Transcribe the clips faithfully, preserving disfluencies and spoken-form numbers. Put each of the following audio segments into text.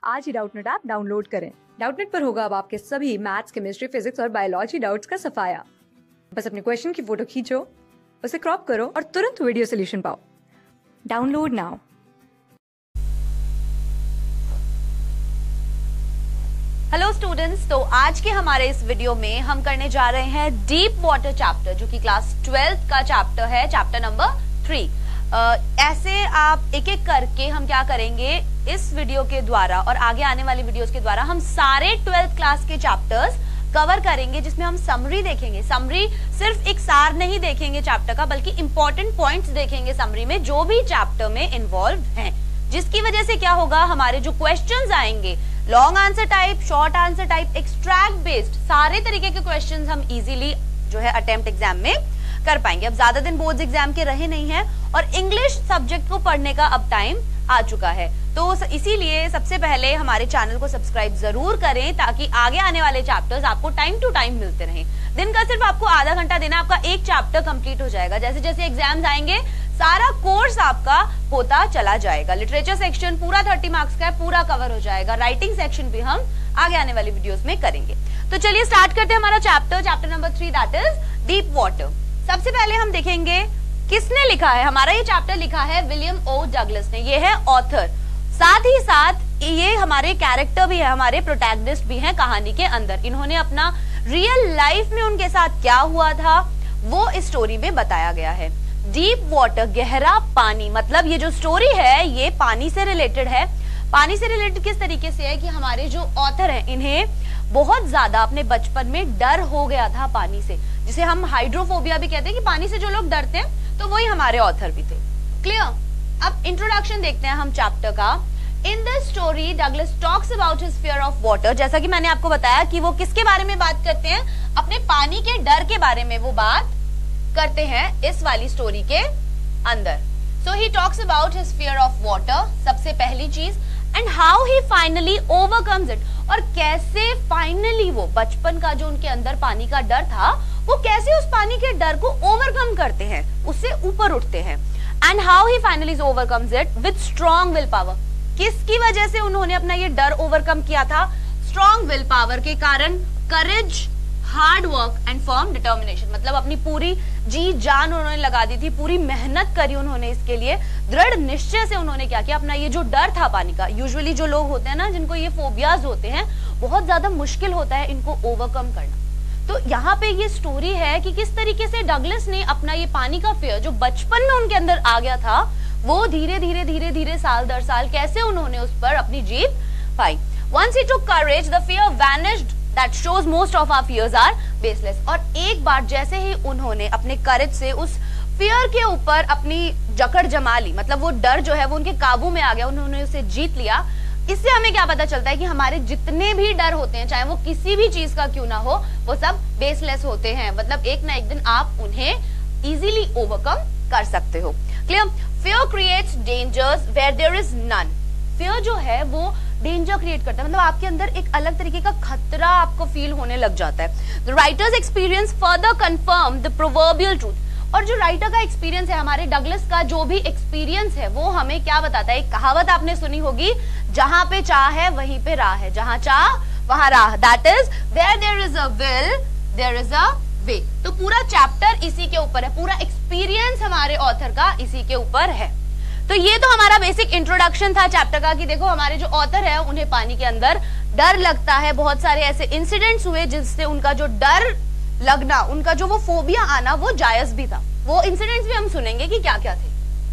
आज ही Doubtnut app download करें। डाउटनेट पर होगा अब आपके सभी मैथ्स, केमिस्ट्री, फिजिक्स और बायोलॉजी डाउट्स का सफाया। बस अपने क्वेश्चन की फोटो खींचो, उसे क्रॉप करो और तुरंत वीडियो सोल्यूशन पाओ। Download now. हेलो स्टूडेंट्स, तो आज के हमारे इस वीडियो में हम करने जा रहे हैं डीप वाटर चैप्टर, जो कि क्लास ट्वेल्थ का चैप्टर है, चैप्टर नंबर थ्री। ऐसे आप एक एक करके हम क्या करेंगे इस वीडियो के द्वारा और आगे आने वाली वीडियोस के द्वारा हम सारे ट्वेल्थ क्लास के चैप्टर्स कवर करेंगे, जिसमें हम समरी देखेंगे। समरी सिर्फ एक सार नहीं देखेंगे चैप्टर का, बल्कि इंपॉर्टेंट पॉइंट्स देखेंगे समरी में जो भी चैप्टर में इन्वॉल्व हैं, जिसकी वजह से क्या होगा, हमारे जो क्वेश्चंस आएंगे long answer type, short answer type, extract based, सारे तरीके के क्वेश्चंस हम इजीली जो है अटेम्प्ट एग्जाम में कर पाएंगे। अब ज्यादा दिन बोर्ड्स एग्जाम के रहे नहीं हैं और इंग्लिश सब्जेक्ट को पढ़ने का अब टाइम आ चुका है, तो इसीलिए सबसे पहले हमारे चैनल को सब्सक्राइब जरूर करें ताकि आगे आने वाले चैप्टर्स आपको टाइम टू टाइम मिलते रहें। दिन का सिर्फ आपको आधा घंटा देना, आपका एक चैप्टर कंप्लीट हो जाएगा। जैसे जैसे एग्जाम्स आएंगे सारा कोर्स आपका होता चला जाएगा। लिटरेचर सेक्शन पूरा थर्टी मार्क्स का है, पूरा कवर हो जाएगा। राइटिंग सेक्शन भी हम आगे आने वाली वीडियोस में करेंगे। तो चलिए स्टार्ट करते हैं हमारा chapter, chapter number three, that is deep water. सबसे पहले हम देखेंगे किसने लिखा है। हमारा ये चैप्टर लिखा है विलियम ओ डगलस ने, ये है ऑथर। साथ ही साथ ये हमारे कैरेक्टर भी है, हमारे प्रोटैगनिस्ट भी हैं कहानी के अंदर। इन्होंने अपना रियल लाइफ में उनके साथ क्या हुआ था वो इस स्टोरी में बताया गया है। डीप वाटर, गहरा पानी, मतलब ये जो स्टोरी है ये पानी से रिलेटेड है। पानी से रिलेटेड किस तरीके से है कि हमारे जो ऑथर हैं इन्हें बहुत ज्यादा अपने बचपन में डर हो गया था पानी से, जिसे हम हाइड्रोफोबिया भी कहते हैं कि पानी से जो लोग डरते हैं, तो वही हमारे ऑथर भी थे। क्लियर? अब इंट्रोडक्शन देखते हैं हम चैप्टर का। In this story Douglas talks about his fear of water. जैसा कि मैंने आपको बताया कि वो किसके बारे में बात करते हैं, अपने पानी के डर के बारे में वो बात करते हैं इस वाली स्टोरी के अंदर। So he talks about his fear of water, सबसे पहली चीज, and how he finally overcomes it, और कैसे फाइनली वो बचपन का जो उनके अंदर पानी का डर था वो कैसे उस पानी के डर को ओवरकम करते हैं, उससे ऊपर उठते हैं। And how he finally overcomes it with strong will power. किसकी वजह से उन्होंने अपना ये डर ओवरकम किया था? स्ट्रॉन्ग विल पावर के कारण, courage, hard work and firm determination, मतलब अपनी पूरी जी जान उन्होंने लगा दी थी, पूरी मेहनत करी उन्होंने इसके लिए, दृढ़ निश्चय से उन्होंने क्या किया, अपना ये जो डर था पानी का, यूजुअली जो लोग होते हैं ना जिनको ये फोबियाज होते हैं, बहुत ज्यादा मुश्किल होता है इनको ओवरकम करना। तो यहाँ पे ये स्टोरी है कि किस तरीके से डगलस ने अपना ये पानी का फियर जो बचपन में उनके अंदर आ गया था, वो धीरे धीरे धीरे धीरे साल दर साल कैसे उन्होंने उस पर अपनी जीत पाई। Once he took courage, the fear vanished. That shows most of our fears are baseless. और एक बार जैसे ही उन्होंने अपने करेज से उस फियर के ऊपर अपनी जकड़ जमा ली, मतलब वो डर जो है वो उनके काबू में आ गया, उन्होंने उसे जीत लिया। इससे हमें क्या पता चलता है कि हमारे जितने भी डर होते हैं, चाहे वो किसी भी चीज का क्यों ना हो, वो सब बेसलेस होते हैं। मतलब एक ना एक दिन आप उन्हें इजीली ओवरकम कर सकते हो। Clear? Fear creates dangers where there is none. Fear जो है वो डेंजर क्रिएट करता है, मतलब आपके अंदर एक अलग तरीके का खतरा आपको फील होने लग जाता है। The writer's experience further confirm the proverbial truth. और जो राइटर का एक्सपीरियंस है, हमारे डगलस का जो भी एक्सपीरियंस है, वो हमें क्या बताता है? एक कहावत आपने सुनी होगी, जहां पे चाह है वहीं पे राह है, जहां चाह वहां राह। That is where there is a will there is a way. तो पूरा चैप्टर इसी के ऊपर है, पूरा एक्सपीरियंस हमारे ऑथर का इसी के ऊपर है। तो ये तो हमारा बेसिक इंट्रोडक्शन था चैप्टर का कि देखो हमारे जो ऑथर है उन्हें पानी के अंदर डर लगता है। बहुत सारे ऐसे इंसिडेंट्स हुए जिससे उनका जो डर लगना, उनका जो वो फोबिया आना, वो जायज भी था। वो इंसिडेंट्स भी हम सुनेंगे कि क्या क्या थे।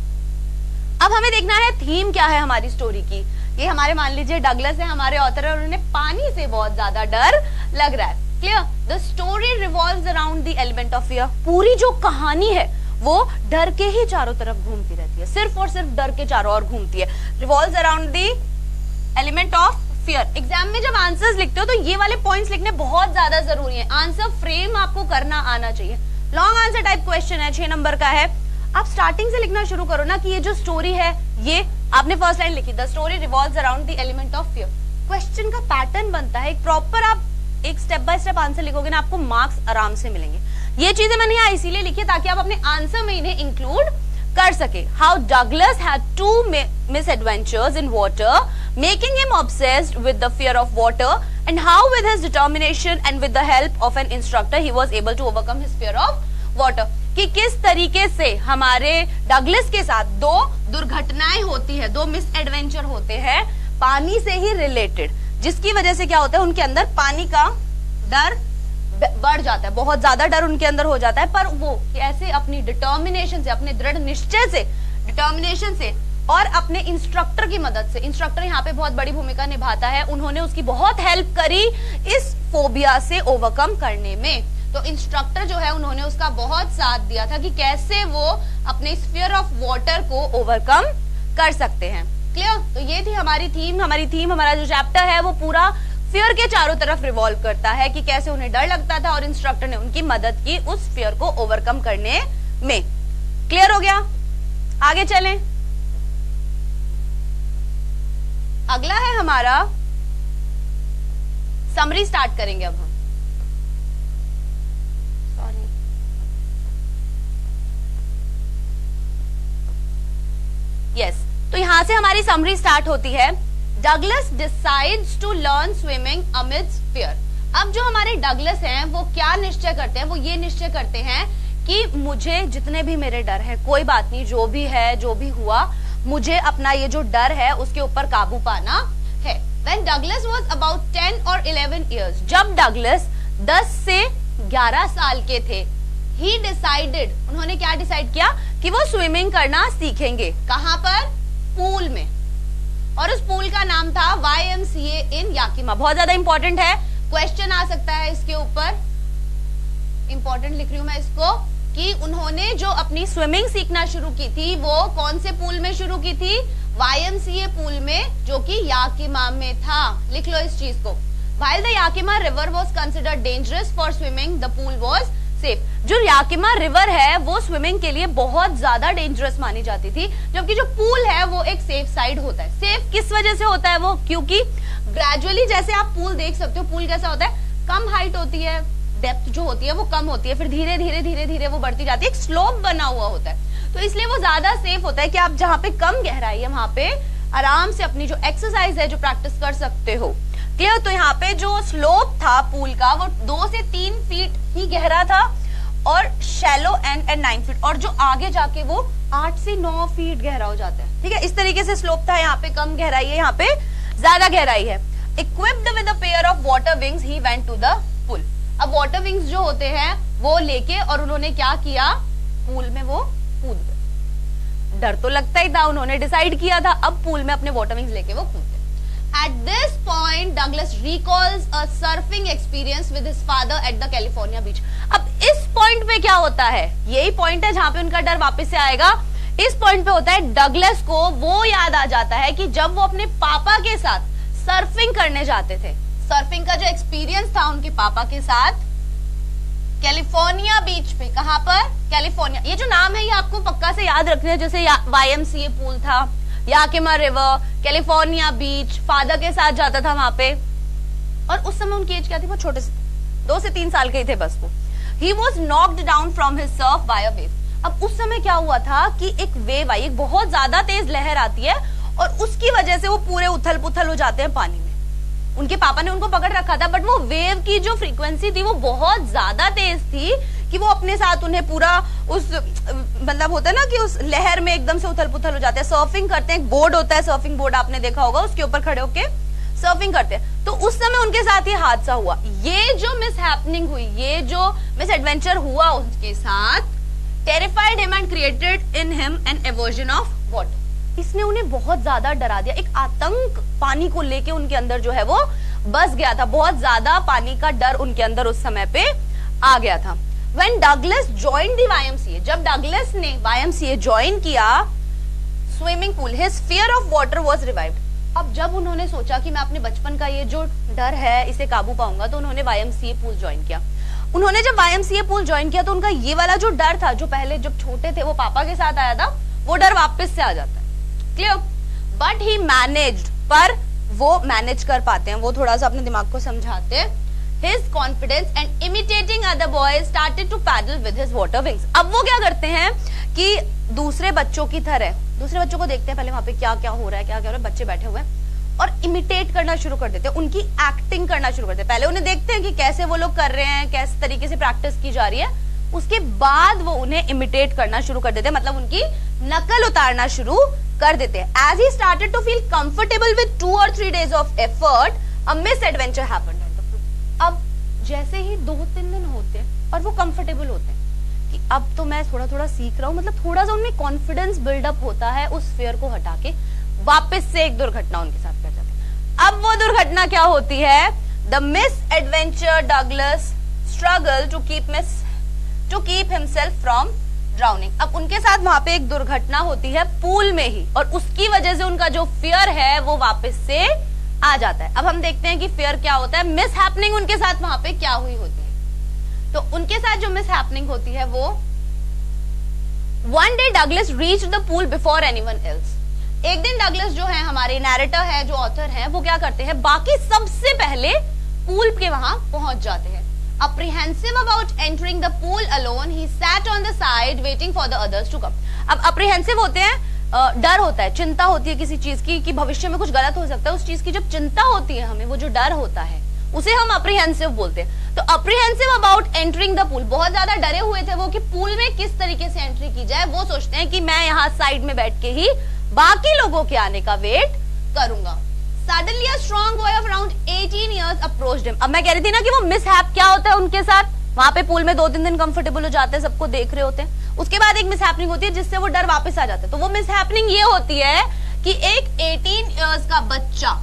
अब हमें देखना है थीम क्या है हमारी स्टोरी की। ये हमारे मान लीजिए डगलस है, हमारे ऑथर है, और उन्हें पानी से बहुत ज्यादा डर लग रहा है। Clear? The story revolves around the element of fear. पूरी जो कहानी है वो डर के ही चारों तरफ घूमती रहती है, सिर्फ और सिर्फ डर के चारों ओर घूमती है। Revolves around the element of fear. Exam में जब आंसर्स लिखते हो तो ये वाले पॉइंट्स लिखने बहुत ज्यादा जरूरी है। आंसर फ्रेम आपको करना आना चाहिए। लॉन्ग आंसर टाइप क्वेश्चन है, छह नंबर का है। आप स्टार्टिंग से लिखना शुरू करो ना कि ये जो स्टोरी है, ये आपने फर्स्ट लाइन लिखी, the story revolves around the element of fear. Question का पैटर्न बनता है, एक प्रॉपर आप एक स्टेप बाय स्टेप आंसर लिखोगे ना, आपको मार्क्स आराम से मिलेंगे। ये चीजें मैंने यहाँ इसीलिए लिखी ताकि आप अपने आंसर में इन्हें इंक्लूड कर सके। How Douglas had to misadventures in water making him obsessed with the fear of water, and how with his determination and with the help of an instructor he was able to overcome his fear of water. कि किस तरीके से हमारे Douglas के साथ दो दुर्घटनाएं होती है, दो मिस एडवेंचर होते हैं पानी से ही रिलेटेड, जिसकी वजह से क्या होता है उनके अंदर पानी का डर बढ़ जाता है, बहुत ज्यादा डर उनके अंदर हो जाता है, पर वो कैसे अपनी डिटर्मिनेशन से, अपने दृढ़ निश्चय से, डिटर्मिनेशन से और अपने इंस्ट्रक्टर की मदद से, इंस्ट्रक्टर यहाँ पे बहुत बड़ी भूमिका निभाता है, उन्होंने उसकी बहुत हेल्प करी इस फोबिया से ओवरकम करने में। तो इंस्ट्रक्टर जो है उन्होंने उसका बहुत साथ दिया था कि कैसे वो अपने फियर ऑफ वाटर को ओवरकम कर सकते हैं। क्लियर? तो ये थी हमारी थीम। हमारी थीम, हमारा जो चैप्टर है वो पूरा फियर के चारों तरफ रिवॉल्व करता है कि कैसे उन्हें डर लगता था और इंस्ट्रक्टर ने उनकी मदद की उस फियर को ओवरकम करने में। क्लियर हो गया? आगे चलें। अगला है हमारा समरी, स्टार्ट करेंगे अब हम। सॉरी, यस, तो यहां से हमारी समरी स्टार्ट होती है। Douglas decides to learn swimming amidst fear. अब जो हमारे डगलस हैं वो क्या निश्चय करते हैं? वो ये निश्चय करते हैं कि मुझे जितने भी मेरे डर है, कोई बात नहीं, जो भी है, जो भी हुआ, मुझे अपना ये जो डर है उसके ऊपर काबू पाना है। When Douglas was about ten or eleven years, जब डगलस दस से ग्यारह साल के थे, he decided, उन्होंने क्या डिसाइड किया कि वो स्विमिंग करना सीखेंगे। कहां पर? पूल में। और उस पूल का नाम था Y M C A in Yakima. बहुत ज्यादा इंपॉर्टेंट है, क्वेश्चन आ सकता है इसके ऊपर, इंपॉर्टेंट लिख रही हूं मैं इसको, कि उन्होंने जो अपनी स्विमिंग सीखना शुरू की थी वो कौन से पूल में शुरू की थी? Y M C A pool में, जो कि याकिमा में था। लिख लो इस चीज को। While the Yakima river was considered dangerous for swimming, the pool was safe. जो याकिमा रिवर है वो स्विमिंग के लिए बहुत ज्यादा डेंजरस मानी जाती थी, जबकि जो पूल है वो एक सेफ साइड होता है। सेफ किस वजह से होता है वो? क्योंकि ग्रेजुअली जैसे आप पूल देख सकते हो, पूल कैसा होता है, कम हाइट होती है, डेप्थ जो होती है वो कम होती है, फिर धीरे धीरे धीरे धीरे वो बढ़ती जाती है, एक स्लोप बना हुआ होता है, तो इसलिए वो ज्यादा सेफ होता है कि आप जहाँ पे कम गहराई है वहां पे आराम से अपनी जो एक्सरसाइज है जो प्रैक्टिस कर सकते हो। क्लियर? तो यहाँ पे जो स्लोप था पूल का वो दो से तीन फीट ही गहरा था और shallow end and nine feet, और जो आगे जाके वो आठ से नौ फीट गहरा हो जाता है। ठीक है, इस तरीके से स्लोप था। यहाँ पे कम गहराई है, यहाँ पे ज्यादा गहराई है। Equipped with a pair of water wings he went to the pool. अब वाटर विंग्स जो होते हैं वो लेके और उन्होंने क्या किया, पूल में वो कूद गए। डर तो लगता ही था, उन्होंने डिसाइड किया था, अब पूल में अपने वाटर विंग्स लेके वो कूद गए। At this point, Douglas recalls a surfing experience with his father at the California beach. अब इस पॉइंट पे क्या होता है, यही पॉइंट है जहां पे उनका डर वापस से आएगा। इस पॉइंट पे होता है डगलस को वो याद आ जाता है कि जब वो अपने पापा के साथ सर्फिंग करने जाते थे, सर्फिंग का जो एक्सपीरियंस था उनके पापा के साथ कैलिफोर्निया बीच पे। कहां पर? कैलिफोर्निया। ये जो नाम है ये आपको पक्का से याद रखना है, जैसे Y M C A pool था, Yakima river, California beach, father के साथ जाता था वहां पे, और उस समय उनकी एज क्या थी, वो छोटे से दो से तीन साल के ही थे बस वो। He was knocked down from his surf by a wave. अब उस समय क्या हुआ था कि एक वेव आई, एक बहुत ज्यादा तेज लहर आती है और उसकी वजह से वो पूरे उथल पुथल हो जाते हैं पानी में। उनके पापा ने उनको पकड़ रखा था, बट वो वेव की जो फ्रीक्वेंसी थी वो बहुत ज्यादा तेज थी कि वो अपने साथ उन्हें पूरा उस, मतलब होता है ना कि उस लहर में एकदम से उथल पुथल हो जाते हैं। सर्फिंग करते हैं, एक बोर्ड होता है, सर्फिंग बोर्ड आपने देखा होगा, उसके ऊपर खड़े होके सर्फिंग करते हैं। तो उस समय उनके साथ ये हादसा हुआ, ये जो मिस हैपनिंग हुई, ये जो मिस एडवेंचर हुआ उसके साथ, terrified him and created in him an aversion of water. इसने उन्हें बहुत ज्यादा डरा दिया, एक आतंक पानी को लेके उनके अंदर जो है वो बस गया था, बहुत ज्यादा पानी का डर उनके अंदर उस समय पे आ गया था। When Douglas joined the Y M C A, जब डगलस ने Y M C A join किया swimming pool, his fear of water was revived. अब जब उन्होंने सोचा कि मैं अपने बचपन का ये जो डर है इसे काबू पाऊंगा, तो उन्होंने Y M C A pool join किया। उन्होंने जब Y M C A pool join किया तो उनका ये वाला जो डर था, जो पहले जब छोटे थे वो पापा के साथ आया था, वो डर वापस से आ जाता है। क्लियर? बट ही मैनेज्ड, पर वो मैनेज कर पाते हैं, वो थोड़ा सा अपने दिमाग को समझाते हैं। His confidence and imitating other boys started to paddle with his water wings. अब वो क्या करते हैं कि दूसरे बच्चों की तरह, दूसरे बच्चों को देखते हैं पहले वहां पे क्या क्या हो रहा है, क्या क्या हो रहा है, बच्चे बैठे हुए हैं, और इमिटेट करना शुरू कर देते हैं, उनकी एक्टिंग करना शुरू कर देते हैं। पहले उन्हें देखते हैं कि कैसे वो लोग कर रहे हैं, कैसे तरीके से प्रैक्टिस की जा रही है, उसके बाद वो उन्हें इमिटेट करना शुरू कर देते हैं, मतलब उनकी नकल उतारना शुरू कर देते हैं। As he started to feel comfortable with two और three days of effort, a misadventure happened on the pool. अब जैसे ही दो तीन दिन होते हैं और वो कंफर्टेबल होते हैं कि अब तो मैं थोड़ा थोड़ा सीख रहा हूँ, मतलब थोड़ा सा उनमें कॉन्फिडेंस बिल्डअप होता है, उस फियर को हटा के वापस से एक दुर्घटना उनके साथ कर जाती है। अब वो दुर्घटना क्या होती है? The misadventure Douglas struggle to keep miss to keep himself from drowning. अब उनके साथ वहां पे एक दुर्घटना होती है पूल में ही, और उसकी वजह से उनका जो फियर है वो वापस से आ जाता है। अब हम देखते हैं कि फियर क्या होता है, मिस हैपनिंग उनके साथ वहां पे क्या हुई होती है। तो उनके साथ जो मिस हैपनिंग होती है वो, one day Douglas reached the pool before anyone else. एक दिन डगलस जो है, हमारे नैरेटर है, जो ऑथर है, वो क्या करते हैं, बाकी सबसे पहले पूल के वहां पहुंच जाते हैं। Apprehensive about entering the pool alone, he sat on the side waiting for the others to come. अब apprehensive होते हैं, डर होता है, चिंता होती है किसी चीज की कि भविष्य में कुछ गलत हो सकता है, उस चीज की जब चिंता होती है हमें, वो जो डर होता है उसे हम apprehensive बोलते हैं। तो apprehensive about entering the pool, बहुत ज्यादा डरे हुए थे वो कि पूल में किस तरीके से एंट्री की जाए। वो सोचते हैं कि मैं यहाँ साइड में बैठ के ही बाकी लोगों के आने का वेट करूंगा। Suddenly a strong boy of around eighteen years approached him. अब मैं कह रही थी ना कि वो मिसहैप क्या होता है उनके साथ, वहां पे पूल में दो तीन दिन कंफर्टेबल हो जाते हैं, सबको देख रहे होते हैं, उसके बाद एक मिसहैपनिंग होती है जिससे वो डर वापस आ जाता है। तो वो मिसहैपनिंग ये होती है कि एक अठारह इयर्स का बच्चा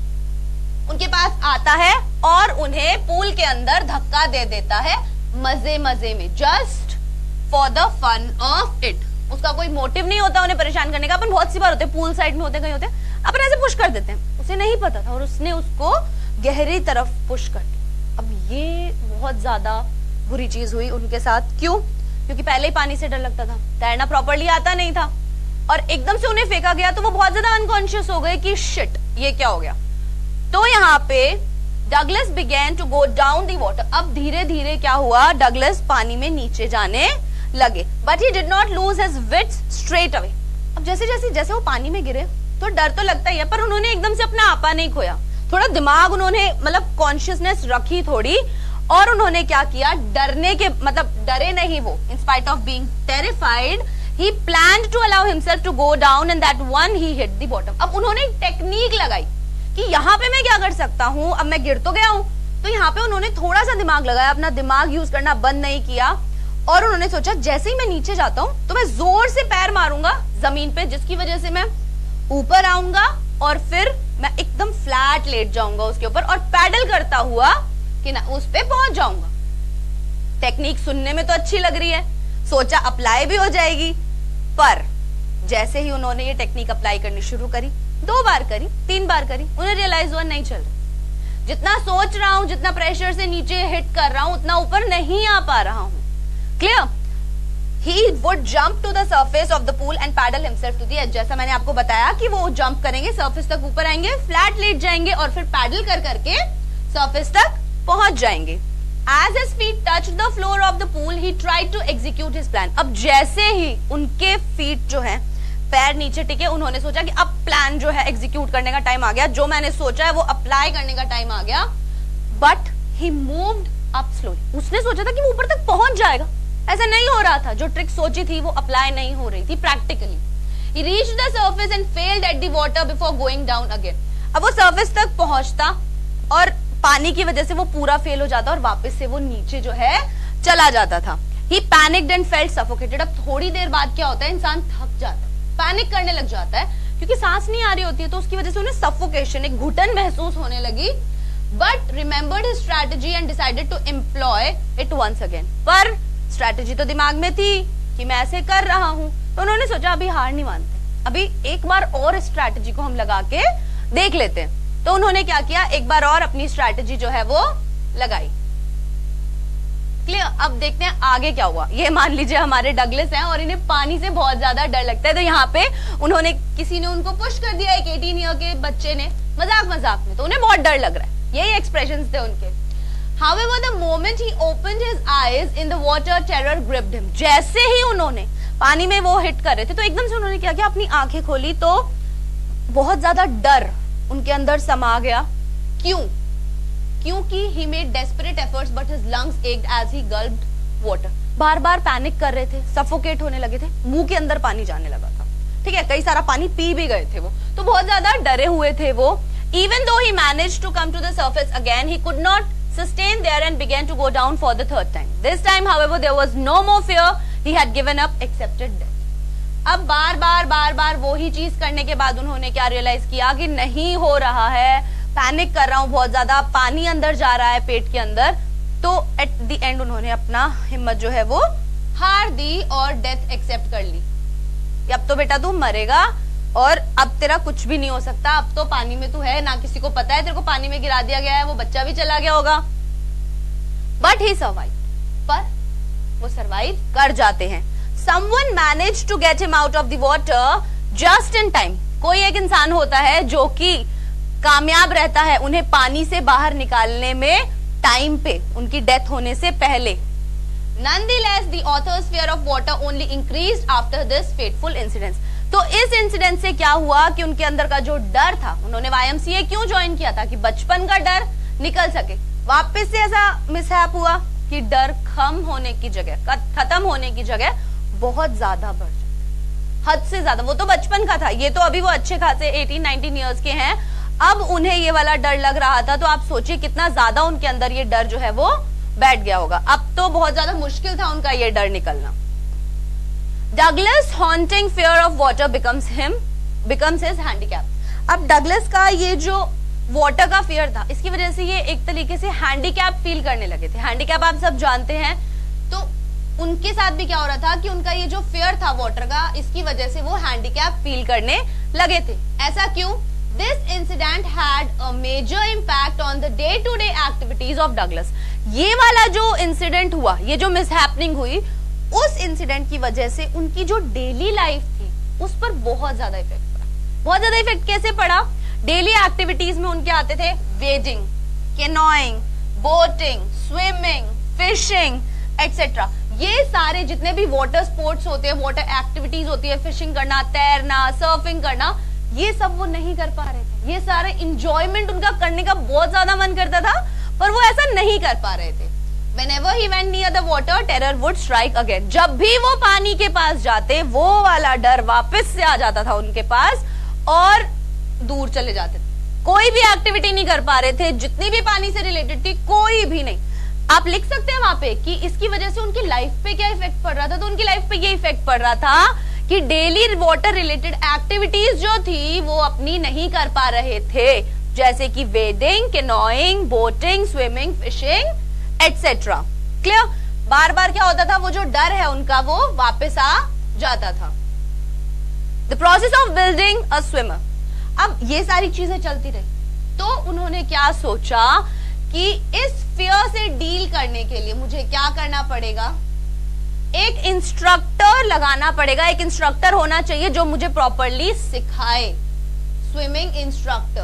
उनके पास आता है और उन्हें पूल के अंदर धक्का दे देता है मजे मजे में, just for the fun of it. उसका कोई मोटिव नहीं होता उन्हें परेशान करने का। अपन बहुत सी बार होते हैं पूल साइड में होते हैं, कहीं होते हैं, अपन ऐसे पुश कर देते हैं, उसे नहीं पता था और उसने उसको गहरी तरफ पुश कर दिया। अब ये बहुत ज्यादा बुरी चीज हुई उनके साथ। क्यों? क्योंकि पहले ही पानी से डर लगता था, तैरना प्रॉपर्ली आता नहीं था, और एकदम से उन्हें फेंका गया तो वो बहुत ज्यादा अनकॉन्शियस हो गए कि शिट, ये क्या हो गया। तो यहाँ पे Douglas began to go down the water. अब धीरे धीरे क्या हुआ, डगलस पानी में नीचे जाने लगे, but he did not lose his wits straight away. अब जैसे जैसे जैसे वो पानी में गिरे तो डर तो लगता ही है, पर उन्होंने एकदम से अपना आपा नहीं खोया, थोड़ा दिमाग उन्होंने, मतलब कॉन्शियसनेस रखी थोड़ी, और उन्होंने क्या किया, डरने के मतलब डरे नहीं वो, in spite of being terrified he planned to allow himself to go down and that one he hit the bottom. अब उन्होंने एक टेक्निक लगाई कि यहाँ पे मैं क्या कर सकता हूँ, अब मैं गिर तो गया हूँ, तो यहाँ पे उन्होंने थोड़ा सा दिमाग लगाया, अपना दिमाग यूज करना बंद नहीं किया, और उन्होंने सोचा जैसे ही मैं नीचे जाता हूँ तो मैं जोर से पैर मारूंगा जमीन पे, जिसकी वजह से मैं ऊपर आऊंगा और फिर मैं एकदम फ्लैट लेट जाऊंगा उसके ऊपर और पैडल करता हुआ कि ना उस पे पहुंच जाऊंगा। टेक्निक सुनने में तो अच्छी लग रही है, सोचा अप्लाई भी हो जाएगी, पर जैसे ही उन्होंने ये टेक्निक अप्लाई करनी शुरू करी, दो बार करी, तीन बार करी, उन्हें रियलाइज हुआ नहीं चल रहा। जितना सोच रहा हूं, जितना प्रेशर से नीचे हिट कर रहा हूं, उतना ऊपर नहीं आ पा रहा हूं। Clear? He would jump to the surface of the pool and paddle himself to the edge. जैसा मैंने आपको बताया कि वो जंप करेंगे, सरफेस तक ऊपर आएंगे, फ्लैट लेट जाएंगे और फिर पैडल कर करके सरफेस तक पहुंच जाएंगे। As his feet touched the floor of the pool, he tried to execute his plan. अब जैसे ही उनके फीट जो हैं, पैर नीचे टिके, उन्होंने सोचा कि अब प्लान जो है एग्जीक्यूट करने का टाइम आ गया, जो मैंने सोचा है वो अप्लाई करने का टाइम आ गया। But he moved up slowly. उसने सोचा था कि वो ऊपर तक पहुंच जाएगा, ऐसा नहीं हो रहा था। जो ट्रिक सोची थी वो अप्लाई नहीं हो रही थी practically. He reached the surface and failed at the water before going down again. अब वो सरफेस तक पहुंचता और पानी की वजह से वो पूरा फेल हो जाता और वापस से वो नीचे जो है चला जाता था। He panicked and felt suffocated. अब थोड़ी देर बाद क्या होता है, इंसान थक जाता है, पैनिक करने लग जाता है, क्योंकि सांस नहीं आ रही होती है, तो उसकी वजह से उन्हें सफोकेशन, एक घुटन महसूस होने लगी। But remembered his strategy and decided to employ it once again. पर स्ट्रैटेजी तो दिमाग में थी कि मैं ऐसे कर रहा हूं, तो उन्होंने सोचा अभी हार नहीं मानते, अभी एक बार और स्ट्रैटेजी को हम लगा के देख लेते हैं। तो उन्होंने क्या किया, एक बार और अपनी स्ट्रैटेजी जो है वो लगाई। क्लियर? अब देखते हैं आगे क्या हुआ। ये मान लीजिए हमारे डगलस हैं और इन्हें पानी से बहुत ज्यादा डर लगता है, तो यहाँ पे उन्होंने, किसी ने उनको पुश कर दिया, एक अठारह ईयर के बच्चे ने, मजाक मजाक में, तो उन्हें बहुत डर लग रहा है। यही एक्सप्रेशंस थे उनके। However, the moment he opened his eyes in the water, terror gripped him. जैसे ही उन्होंने पानी में वो हिट कर रहे थे, तो एकदम से उन्होंने क्या किया, अपनी आंखें खोली तो बहुत ज्यादा डर उनके अंदर समा गया। क्यों? क्योंकि he made desperate efforts but his lungs ached as he gulped water. बार बार पैनिक कर रहे थे, सफोकेट होने लगे थे, मुंह के अंदर पानी जाने लगा था। ठीक है, कई सारा पानी पी भी गए थे वो, तो बहुत ज्यादा डरे हुए थे वो। Even though he managed to come to the surface again, he could not sustain there and began to go down for the third time. This time, however, there was no more fear. He had given up, accepted death. अब बार बार बार बार वो ही चीज करने के बाद उन्होंने क्या realise किया कि नहीं हो रहा है, पैनिक कर रहा हूं बहुत ज्यादा, पानी अंदर जा रहा है पेट के अंदर। तो एट द एंड उन्होंने अपना हिम्मत जो है वो हार दी और डेथ एक्सेप्ट कर ली। अब तो बेटा तू मरेगा और अब तेरा कुछ भी नहीं हो सकता, अब तो पानी में तू है, ना किसी को पता है तेरे को पानी में गिरा दिया गया है, वो बच्चा भी चला गया होगा। बट ही सर्वाइव, पर वो सर्वाइव कर जाते हैं। Someone managed to get him out of the water just in time. कोई एक इंसान होता है जो कि कामयाब रहता है उन्हें पानी से बाहर निकालने में टाइम पे, उनकी डेथ होने से पहले। Nonetheless, the author's fear of water only increased after this fateful incident. तो इस इंसिडेंट से क्या हुआ कि उनके अंदर का जो डर था, उन्होंने वाई एम सी ए क्यों ज्वाइन किया था कि बचपन का डर निकल सके। वापस से ऐसा मिसहैप हुआ कि डर कम होने की जगह, खत्म होने की जगह बहुत ज्यादा बढ़ जाता, हद से ज्यादा। वो तो बचपन का था, ये तो अभी वो अच्छे खासे अठारह उन्नीस इयर्स के हैं, अब उन्हें ये वाला डर लग रहा था। तो आप सोचिए कितना ज्यादा उनके अंदर ये डर जो है वो बैठ गया होगा। अब तो बहुत ज्यादा मुश्किल था उनका ये डर निकलना। Douglas haunting fear of water becomes him becomes his handicap. अब डगलस का ये जो वाटर का फियर था, इसकी वजह से ये एक तरीके से हैंडीकैप फील करने लगे थे। हैंडीकैप आप सब जानते हैं। तो उनके साथ भी क्या हो रहा था कि उनका ये जो फियर था वाटर का, इसकी वजह से वो हैंडीकैप फील करने लगे थे। ऐसा क्यों? This incident had a major impact on the day to day activities of Douglas. ये वाला जो इंसिडेंट हुआ, ये जो मिसहैपनिंग हुई, उस इंसिडेंट की वजह से उनकी जो डेली लाइफ थी उस पर बहुत ज्यादा इफेक्ट पड़ा। बहुत ज्यादा इफेक्ट कैसे पड़ा? डेली एक्टिविटीज में उनके आते थे wading, canoeing, boating, swimming, fishing etcetera. ये सारे जितने भी वाटर स्पोर्ट्स होते हैं, वाटर एक्टिविटीज होती है, फिशिंग करना, तैरना, सर्फिंग करना, ये सब वो नहीं कर पा रहे थे। ये सारे इंजॉयमेंट उनका करने का बहुत ज्यादा मन करता था, पर वो ऐसा नहीं कर पा रहे थे। Whenever he went near the water, terror would strike again. जब भी वो पानी के पास जाते, वो वाला डर वापस से आ जाता था उनके पास और दूर चले जाते थे। कोई भी एक्टिविटी नहीं कर पा रहे थे, जितनी भी पानी से रिलेटेड थी, कोई भी नहीं। आप लिख सकते हैं वहां पे कि इसकी वजह से उनकी लाइफ पे क्या इफेक्ट पड़ रहा था। तो उनकी लाइफ पे ये इफेक्ट पड़ रहा था कि डेली वाटर रिलेटेड एक्टिविटीज जो थी वो अपनी नहीं कर पा रहे थे, जैसे कि wading, canoeing, boating, swimming, fishing etcetera. Clear? बार बार क्या होता था, वो जो डर है उनका वो वापस आ जाता था। The process of building a swimmer. अब ये सारी चीजें चलती रही तो उन्होंने क्या सोचा कि इस फियर से डील करने के लिए मुझे क्या करना पड़ेगा, एक इंस्ट्रक्टर लगाना पड़ेगा। एक इंस्ट्रक्टर होना चाहिए जो मुझे प्रॉपरली सिखाए। Swimming instructor.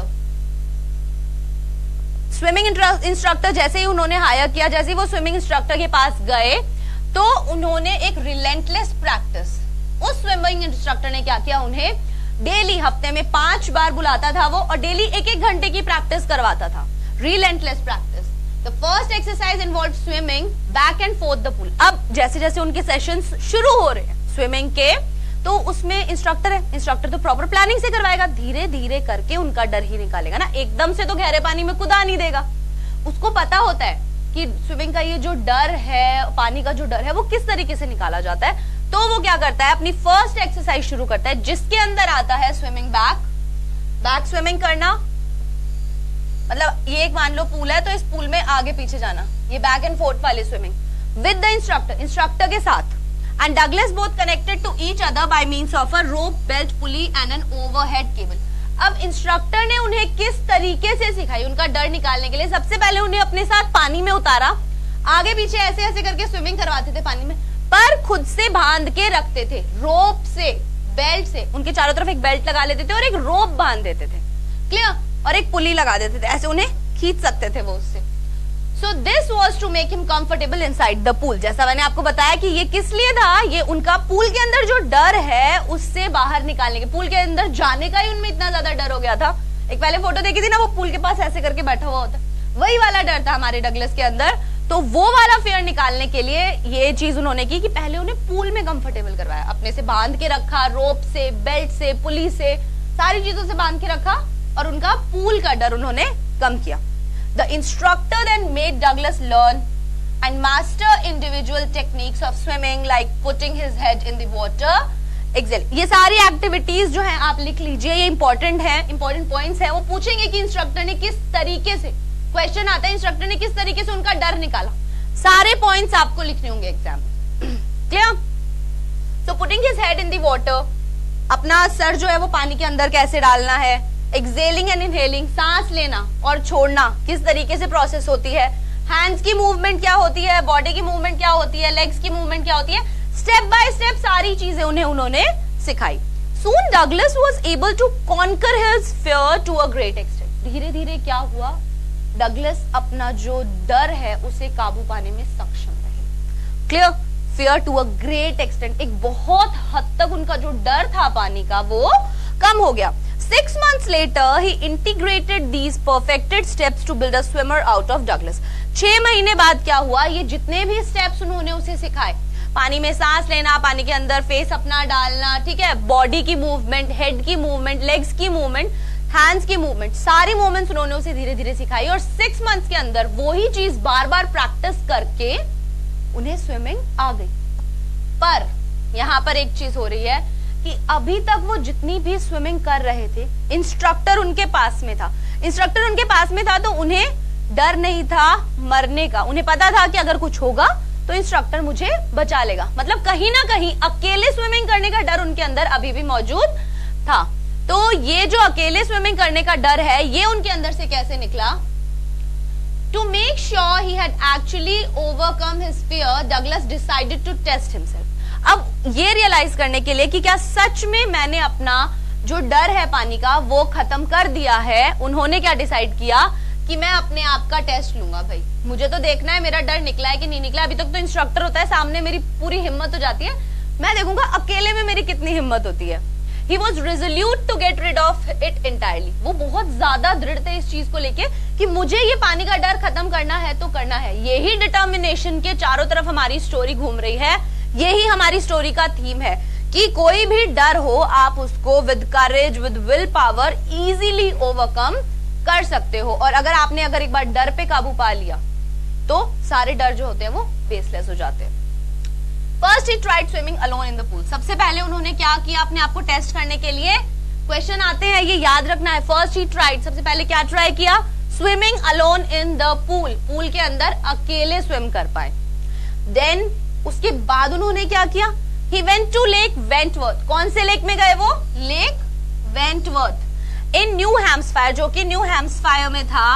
स्विमिंग इंस्ट्रक्टर जैसे ही उन्होंने हायर किया, जैसे ही वो स्विमिंग इंस्ट्रक्टर के पास गए तो उन्होंने एक रिलेंटलेस प्रैक्टिस, उस स्विमिंग इंस्ट्रक्टर ने क्या किया, उन्हें डेली हफ्ते में पांच बार बुलाता था वो और डेली एक एक घंटे की प्रैक्टिस करवाता था। Relentless practice. The first exercise involve swimming back and forth the pool. अब जैसे जैसे उनके सेशंस शुरू हो रहे हैं स्विमिंग के, तो उसमें इंस्ट्रक्टर है, इंस्ट्रक्टर तो प्रॉपर प्लानिंग से करवाएगा, धीरे धीरे करके उनका डर ही निकालेगा ना। एकदम से तो गहरे पानी में कूदा नहीं देगा। उसको पता होता है कि स्विमिंग का ये जो डर है, पानी का जो डर है, वो किस तरीके से निकाला जाता है। तो वो क्या करता है, अपनी फर्स्ट एक्सरसाइज शुरू करता है जिसके अंदर आता है स्विमिंग बैक। बैक स्विमिंग करना मतलब ये एक मान लो पूल है तो इस पूल में आगे पीछे जाना, ये बैक एंड फोर्थ वाली swimming with the instructor, instructor के साथ। And Douglas both connected to each other by means of a rope, belt, pulley and an overhead cable. अब इंस्ट्रक्टर ने उन्हें किस तरीके से सिखाई उनका डर निकालने के लिए। सबसे पहले उन्हें अपने साथ पानी में उतारा, आगे पीछे ऐसे ऐसे करके स्विमिंग करवाते थे पानी में, पर खुद से बांध के रखते थे रोप से, बेल्ट से। उनके चारों तरफ एक बेल्ट लगा लेते थे और एक रोप बांध देते थे। क्लियर? और एक पुली लगा देते थे, ऐसे उन्हें खींच सकते थे वो उससे। So this was to make him comfortable inside the pool. जैसा मैंने आपको बताया कि ये किस लिए था, ये उनका पूल के अंदर जो डर है उससे बाहर निकालने के, पूल के अंदर जाने का ही उनमें इतना ज्यादा डर हो गया था एक पहले फोटो देखी थी ना, वो पूल के पास ऐसे करके बैठा हुआ होता, वही वाला डर था हमारे डगलस के अंदर। तो वो वाला फियर निकालने के लिए ये चीज उन्होंने की कि पहले उन्हें पूल में कंफर्टेबल करवाया, अपने से बांध के रखा, रोप से, बेल्ट से, पुली से, सारी चीजों से बांध के रखा और उनका पूल का डर उन्होंने कम किया। The instructor then made Douglas learn and master individual techniques of swimming like putting his head in the water. Exhale ये सारी एक्टिविटीज जो है आप लिख लीजिए, ये इंपॉर्टेंट है, इंपॉर्टेंट पॉइंट्स है। वो पूछेंगे कि इंस्ट्रक्टर ने किस तरीके से, क्वेश्चन आता है इंस्ट्रक्टर ने किस तरीके से उनका डर निकाला, सारे पॉइंट्स आपको लिखने होंगे एग्जाम में। Clear? So putting his head in the water, अपना सर जो है वो पानी के अंदर कैसे डालना है, एक्सेलिंग एंड इनहेलिंग, सांस लेना और छोड़ना किस तरीके से प्रोसेस होती है, हैंड्स की मूवमेंट क्या होती है, बॉडी की मूवमेंट क्या होती है, लेग्स की मूवमेंट क्या होती है, स्टेप बाय स्टेप सारी चीजें उन्हें उन्होंने सिखाई। Soon Douglas was able to conquer his fear to a great extent. धीरे धीरे क्या हुआ, डगलस अपना जो डर है उसे काबू पाने में सक्षम रहे। Clear? Fear to a great extent, एक बहुत हद तक उनका जो डर था पानी का वो कम हो गया। Six months later, he integrated these perfected steps to build a swimmer out of Douglas. छह महीने बाद क्या हुआ, ये जितने भी स्टेप्स उन्होंने उसे सिखाए, पानी में सांस लेना, पानी के अंदर फेस अपना डालना, ठीक है, बॉडी की मूवमेंट, हेड की मूवमेंट, लेग्स की मूवमेंट, हैंड्स की मूवमेंट, सारी मूवमेंट्स उन्होंने उसे धीरे धीरे सिखाई और सिक्स मंथ्स के अंदर वो ही चीज बार बार प्रैक्टिस करके उन्हें स्विमिंग आ गई। पर यहाँ पर एक चीज हो रही है कि अभी तक वो जितनी भी स्विमिंग कर रहे थे, इंस्ट्रक्टर उनके पास में था, इंस्ट्रक्टर उनके पास में था तो उन्हें डर नहीं था मरने का। उन्हें पता था कि अगर कुछ होगा तो इंस्ट्रक्टर मुझे बचा लेगा। मतलब कहीं ना कहीं अकेले स्विमिंग करने का डर उनके अंदर अभी भी मौजूद था। तो ये जो अकेले स्विमिंग करने का डर है, ये उनके अंदर से कैसे निकला? To make sure he had actually overcome his fear, Douglas decided to test himself. अब ये रियलाइज करने के लिए कि क्या सच में मैंने अपना जो डर है पानी का वो खत्म कर दिया है, उन्होंने क्या डिसाइड किया कि मैं अपने आप का टेस्ट लूंगा। भाई मुझे तो देखना है मेरा डर निकला है कि नहीं निकला। अभी तक तो इंस्ट्रक्टर होता है सामने, मेरी पूरी हिम्मत हो जाती है, मैं देखूंगा अकेले में मेरी कितनी हिम्मत होती है। He was resolute to get rid of it entirely. वो बहुत ज्यादा दृढ़ थे इस चीज को लेके कि मुझे ये पानी का डर खत्म करना है तो करना है। यही डिटर्मिनेशन के चारों तरफ हमारी स्टोरी घूम रही है, यही हमारी स्टोरी का थीम है कि कोई भी डर हो आप उसको with courage, with will power easily overcome कर सकते हो। और अगर आपने अगर एक बार डर पे काबू पा लिया तो सारे डर जो होते हैं वो बेसलेस हो जाते हैं। First he tried swimming alone in the pool. सबसे पहले उन्होंने क्या किया अपने आप को टेस्ट करने के लिए? क्वेश्चन आते हैं, ये याद रखना है। फर्स्ट ही ट्राइड, सबसे पहले क्या ट्राई किया? Swimming alone in the pool, pool के अंदर अकेले स्विम कर पाए। देन उसके बाद उन्होंने क्या किया? He went to Lake Wentworth. कौन से लेक में गए वो? Lake Wentworth in New Hampshire, जो कि न्यू हैम्सफायर में था।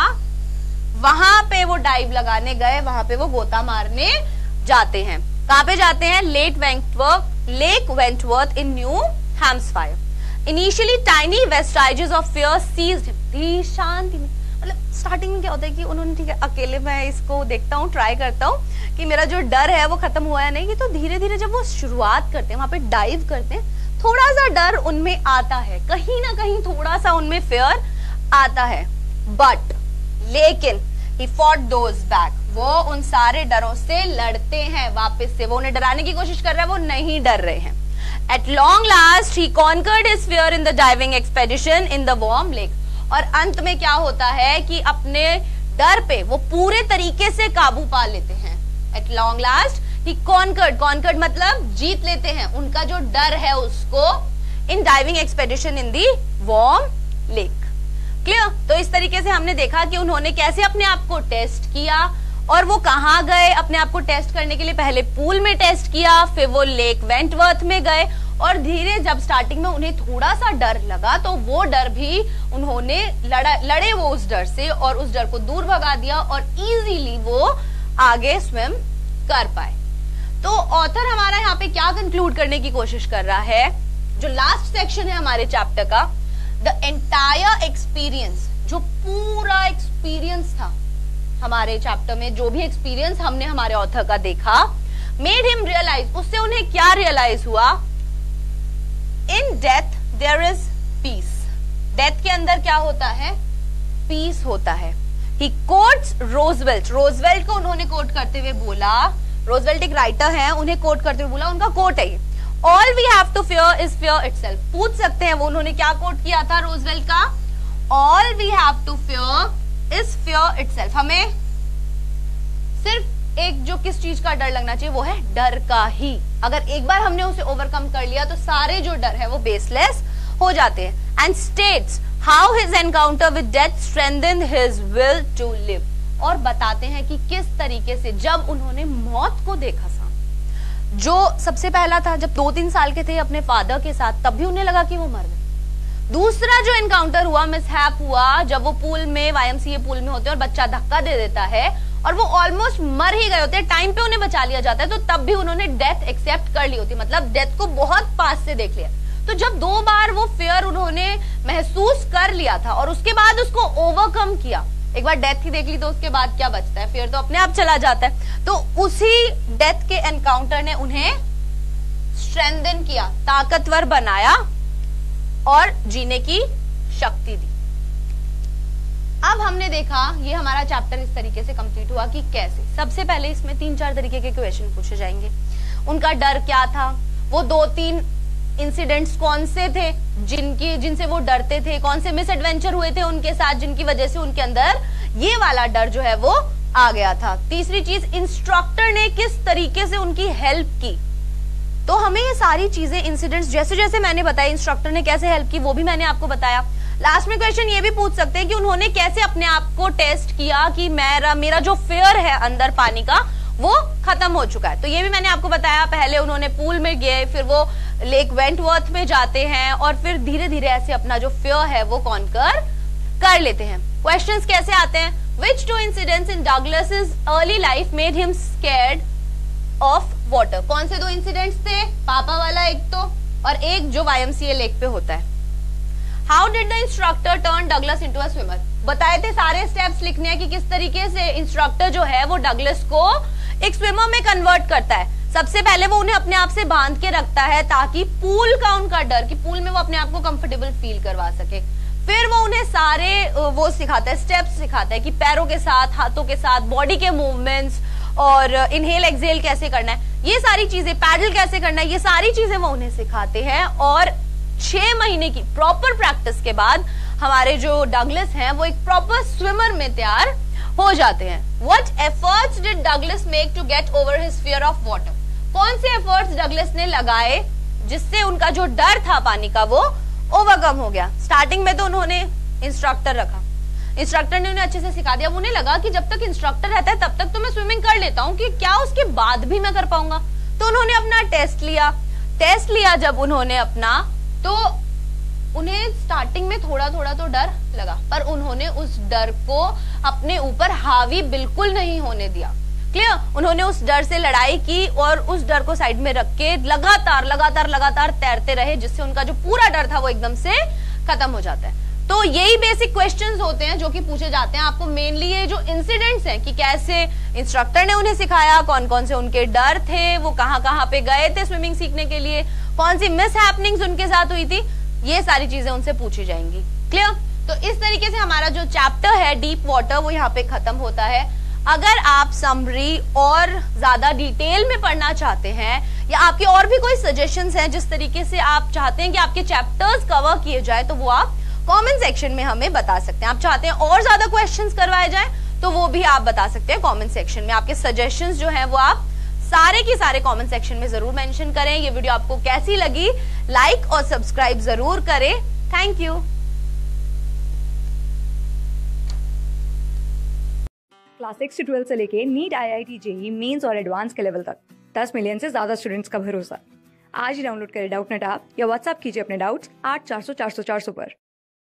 वहां पे वो डाइव लगाने गए, वहां पे वो गोता मारने जाते हैं। कहां पे जाते हैं? Lake Wentworth, Lake Wentworth in New Hampshire. Initially tiny vestiges of fear seized him. धीरे शांति में, मतलब स्टार्टिंग में क्या होता है कि उन्होंने ठीक है अकेले मैं इसको देखता हूँ, ट्राई करता हूँ कि मेरा जो डर है वो खत्म हुआ है नहीं, कि तो धीरे धीरे जब वो शुरुआत करते हैं, वहां पे डाइव करते हैं, थोड़ा सा डर उनमें आता है, कहीं ना कहीं थोड़ा सा उनमें फियर आता है। बट लेकिन he fought those back, वो उन सारे डरों से लड़ते हैं वापस से। वो उन्हें डराने की कोशिश कर रहा है, वो नहीं डर रहे हैं। At long last he conquered his fear in the diving expedition in the warm lake. और अंत में क्या होता है कि अपने डर पे वो पूरे तरीके से काबू पा लेते हैं। At long last he conquered, conquered मतलब जीत लेते हैं उनका जो डर है उसको, in diving expedition in the warm lake. Clear? तो इस तरीके से हमने देखा कि उन्होंने कैसे अपने आप को टेस्ट किया और वो कहाँ गए अपने आप को टेस्ट करने के लिए। पहले पूल में टेस्ट किया, फिर वो लेक वेंटवर्थ में गए और धीरे जब स्टार्टिंग में उन्हें थोड़ा सा डर लगा तो वो डर भी उन्होंने लड़ा, लड़े वो उस डर से और उस डर को दूर भगा दिया और इजीली वो आगे स्विम कर पाए। तो ऑथर हमारा यहाँ पे क्या कंक्लूड करने की कोशिश कर रहा है? जो लास्ट सेक्शन है हमारे चैप्टर का, द एंटायर एक्सपीरियंस, जो पूरा एक्सपीरियंस था हमारे चैप्टर में, जो भी एक्सपीरियंस हमने हमारे ऑथर का देखा, मेड हिम रियलाइज, उससे उन्हें क्या रियलाइज हुआ? In death there is peace. Death के अंदर क्या होता है? पीस होता है। He quotes रोजवेल्ट, रोजवेल्ट को उन्होंने कोट करते हुए बोला, रोजवेल्ट एक राइटर हैं, उन्हें कोट करते हुए बोला, उनका कोट है ये, all we have to fear is fear itself. पूछ सकते हैं वो उन्होंने क्या कोट किया था रोजवेल्ट का? All we have to fear is fear itself. हमें सिर्फ एक जो किस चीज का डर लगना चाहिए वो है डर का ही। अगर एक बार हमने उसे ओवरकम कर लिया तो सारे जो डर है वो बेसलेस हो जाते हैं। And states how his encounter with death strengthened his will to live. और बताते हैं कि किस तरीके से जब उन्होंने मौत को देखा सा, जो सबसे पहला था जब दो तीन साल के थे अपने फादर के साथ, तब भी उन्हें लगा कि वो मर गए। दूसरा जो एनकाउंटर हुआ, मिसहैप हुआ, जब वो पूल में, वाईएमसीए पूल में होते हैं और बच्चा धक्का दे देता है और वो ऑलमोस्ट मर ही गए होते हैं, टाइम पे उन्हें बचा लिया जाता है, तो तब भी उन्होंने डेथ एक्सेप्ट कर ली होती, मतलब डेथ को बहुत पास से देख लिया। तो जब दो बार वो फियर उन्होंने महसूस कर लिया था और उसके बाद उसको ओवरकम किया, एक बार डेथ ही देख ली तो उसके बाद क्या बचता है? फियर तो अपने आप चला जाता है। तो उसी डेथ के एनकाउंटर ने उन्हें स्ट्रेंथन किया, ताकतवर बनाया और जीने की शक्ति दी। अब हमने देखा ये हमारा चैप्टर इस तरीके से कंप्लीट हुआ कि कैसे। सबसे पहले इसमें तीन चार तरीके के क्वेश्चन पूछे जाएंगे। उनका डर क्या था, वो दो तीन इंसिडेंट्स कौन से थे जिनकी जिनसे वो डरते थे, कौन से मिस एडवेंचर हुए थे उनके साथ जिनकी वजह से उनके अंदर ये वाला डर जो है वो आ गया था। तीसरी चीज, इंस्ट्रक्टर ने किस तरीके से उनकी हेल्प की। तो हमें ये सारी चीजें, इंसिडेंट्स जैसे जैसे मैंने बताया, इंस्ट्रक्टर ने कैसे हेल्प की वो भी मैंने आपको बताया। लास्ट में क्वेश्चन ये भी पूछ सकते हैं कि उन्होंने कैसे अपने आप को टेस्ट किया कि मेरा मेरा जो फियर है अंदर पानी का वो खत्म हो चुका है। तो ये भी मैंने आपको बताया। पहले उन्होंने पूल में गए, फिर वो लेक वेंटवर्थ में जाते हैं और फिर धीरे धीरे ऐसे अपना जो फियर है वो कॉन्कर कर लेते हैं। क्वेश्चंस कैसे आते हैं? Which two incidents in Douglas's early life made him scared of water? कौन से दो इंसिडेंट्स थे? पापा वाला एक तो, और एक जो वाईएमसीए लेक पे होता है। How did the instructor turn Douglas into a swimmer? बताए थे सारे स्टेप्स लिखने हैं कि किस तरीके से इंस्ट्रक्टर जो है वो डगलस को एक स्विमर में कन्वर्ट करता है। सबसे पहले वो उन्हें अपने आप से बांध के रखता है ताकि पूल का उनका डर, कि पूल में वो अपने आप को कंफर्टेबल फील करवा सके। फिर वो उन्हें सारे वो सिखाता है, स्टेप्स सिखाता है कि पैरों के साथ, हाथों के साथ, बॉडी के मूवमेंट्स और इनहेल एक्सहेल कैसे करना है, ये सारी चीजें, पैडल कैसे करना है, ये सारी चीजें वो उन्हें सिखाते हैं। और छह महीने की प्रॉपर प्रैक्टिस के बाद हमारे जो डगलस हैं वो एक प्रॉपर स्विमर में तैयार हो जाते हैं। What efforts did Douglas make to get over his fear of water? कौन से एफर्ट्स डगलस ने लगाए जिससे उनका जो डर था पानी का वो ओवरकम हो गया? स्टार्टिंग में तो उन्होंने इंस्ट्रक्टर रखा, इंस्ट्रक्टर ने उन्हें अच्छे से सिखा दिया। उन्हें लगा कि जब तक इंस्ट्रक्टर रहता है तब तक तो मैं स्विमिंग कर लेता हूँ, कि क्या उसके बाद भी मैं कर पाऊंगा। तो उन्होंने अपना टेस्ट लिया, टेस्ट लिया जब उन्होंने अपना, तो उन्हें स्टार्टिंग में थोड़ा थोड़ा तो डर लगा, पर उन्होंने उस डर को अपने ऊपर हावी बिल्कुल नहीं होने दिया। क्लियर? उन्होंने उस डर से लड़ाई की और उस डर को साइड में रख के लगातार लगातार लगातार तैरते रहे, जिससे उनका जो पूरा डर था वो एकदम से खत्म हो जाता है। तो यही बेसिक क्वेश्चंस होते हैं जो कि पूछे जाते हैं आपको। मेनली ये जो इंसिडेंट्स हैं कि कैसे इंस्ट्रक्टर ने उन्हें सिखाया, कौन कौन से उनके डर थे, वो कहाँ कहाँ पे गए थे स्विमिंग सीखने के लिए, कौन सी मिस हैपनिंग्स उनके साथ हुई थी, ये सारी चीजें उनसे पूछी जाएंगी। क्लियर? तो इस तरीके से हमारा जो चैप्टर है डीप वाटर वो यहाँ पे खत्म होता है। अगर आप समरी और ज्यादा डिटेल में पढ़ना चाहते हैं या आपके और भी कोई सजेशंस हैं जिस तरीके से आप चाहते हैं कि आपके चैप्टर्स कवर किए जाए, तो वो आप कमेंट सेक्शन में हमें बता सकते हैं। आप चाहते हैं और ज्यादा क्वेश्चंस करवाए जाए तो वो भी आप बता सकते हैं कमेंट सेक्शन में। आपके सजेशंस जो हैं वो आप सारे के सारे कमेंट सेक्शन में जरूर मेंशन करें। ये वीडियो आपको कैसी लगी, लाइक और सब्सक्राइब जरूर करें। Thank you. क्लास सिक्स से ट्वेल्थ से लेके NEET, I I T, JEE, Mains और एडवांस के लेवल तक दस मिलियन से ज्यादा स्टूडेंट्स का भरोसा। आज ही डाउनलोड करें डाउटनेट ऐप या व्हाट्सएप कीजिए अपने डाउट्स आठ चार सौ चार सौ चार सौ पर।